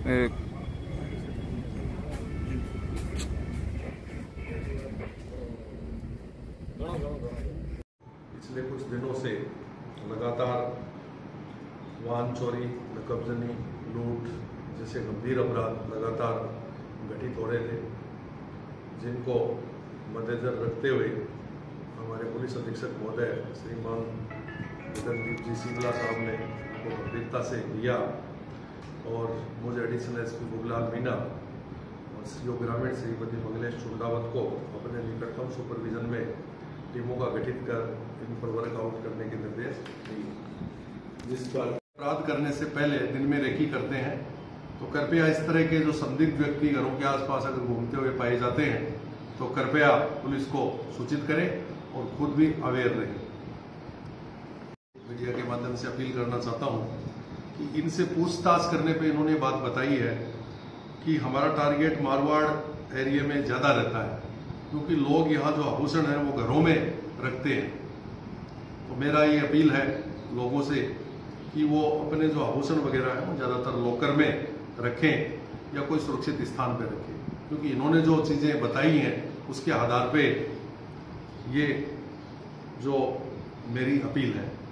पिछले कुछ दिनों से लगातार वाहन चोरी, नकबजनी, लूट जैसे गंभीर अपराध लगातार घटित हो रहे थे, जिनको मद्देनजर रखते हुए हमारे पुलिस अधीक्षक महोदय श्रीमान गगनदीप जी सिंगला साहब ने उनको गंभीरता से लिया और मुझे एडिशनल एसपी बुगलाल मीना और सीओ ग्रामीण श्रीमती मंगलेश चुंडावत को अपने निकटतम सुपरविजन में टीमों का गठित कर इन पर वर्कआउट करने के निर्देश दिए। जिस पर अपराध करने से पहले दिन में रेकी करते हैं, तो कृपया इस तरह के जो संदिग्ध व्यक्ति घरों के आसपास अगर घूमते हुए पाए जाते हैं तो कृपया पुलिस को सूचित करें और खुद भी अवेयर रहें। मीडिया के माध्यम से अपील करना चाहता हूं कि इनसे पूछताछ करने पे इन्होंने बात बताई है कि हमारा टारगेट मारवाड़ एरिया में ज्यादा रहता है, क्योंकि लोग यहाँ जो आभूषण है वो घरों में रखते हैं। तो मेरा ये अपील है लोगों से कि वो अपने जो आभूषण वगैरह है वो ज्यादातर लॉकर में रखें या कोई सुरक्षित स्थान पर रखें, क्योंकि इन्होंने जो चीजें बताई हैं उसके आधार पे ये जो मेरी अपील है।